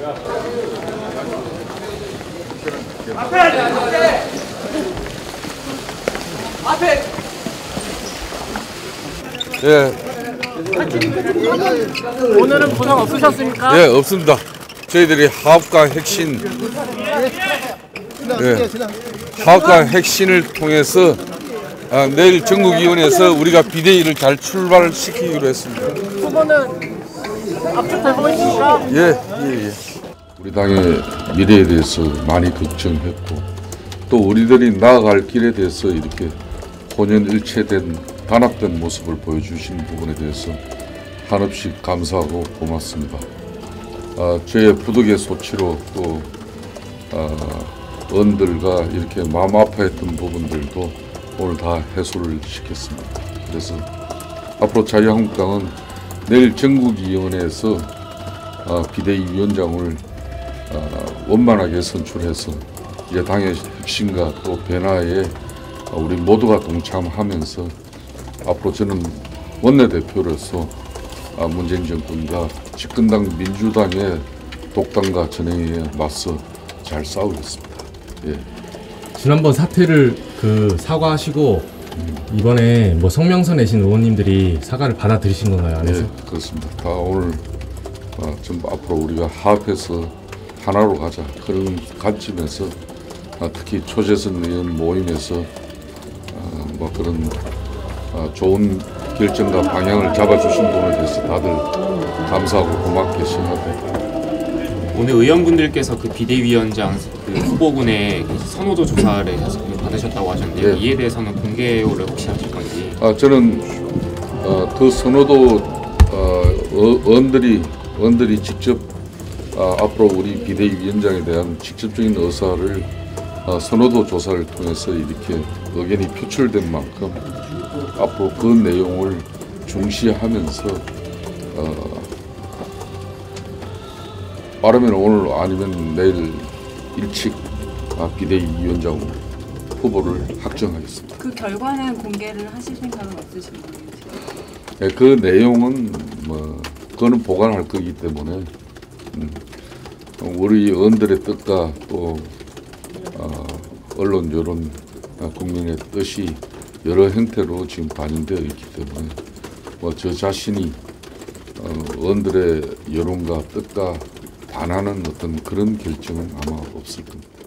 예. 오늘은 부상 없으셨습니까? 예, 없습니다. 저희들이 화합과 핵심, 화합과 핵심을 통해서 내일 전국위원회에서 우리가 비대위를 잘 출발시키기로 했습니다. 후보는 압축되고 있습니까? 예. 우리 당의 미래에 대해서 많이 걱정했고 또 우리들이 나아갈 길에 대해서 이렇게 혼연일체된 단합된 모습을 보여주신 부분에 대해서 한없이 감사하고 고맙습니다. 저의 부득의 소치로 또 언들과 이렇게 마음 아파했던 부분들도 오늘 다 해소를 시켰습니다. 그래서 앞으로 자유한국당은 내일 전국위원회에서 비대위 위원장을 원만하게 선출해서 이제 당의 혁신과 또 변화에 우리 모두가 동참하면서 앞으로 저는 원내대표로서 문재인 정권과 집권당 민주당의 독단과 전행에 맞서 잘 싸우겠습니다. 예. 지난번 사퇴를 사과하시고 이번에 뭐 성명서 내신 의원님들이 사과를 받아들이신 건가요? 안에서? 예, 그렇습니다. 다 오늘 전부 앞으로 우리가 합해서 하나로 가자 그런 관점에서 특히 초재선 의원 모임에서 뭐 그런 좋은 결정과 방향을 잡아주신 분에 대해서 다들 감사하고 고맙게 생각합니다. 오늘 의원분들께서 그 비대위원장 후보군의 선호도 조사를 받으셨다고 하셨는데 예. 이에 대해서는 공개를 혹시 하실 건지? 저는 그 선호도 의원들이 직접 앞으로 우리 비대위원장에 대한 직접적인 의사를 선호도 조사를 통해서 이렇게 의견이 표출된 만큼 앞으로 그 내용을 중시하면서 빠르면 오늘 아니면 내일 일찍 비대위원장 후보를 확정하겠습니다. 그 결과는 공개를 하실 생각은 없으신 거예요? 네, 그 내용은 그거는 보관할 거기 때문에 우리 의원들의 뜻과 또 언론 여론 국민의 뜻이 여러 형태로 지금 반영되어 있기 때문에 저 자신이 의원들의 여론과 뜻과 반하는 어떤 그런 결정은 아마 없을 겁니다.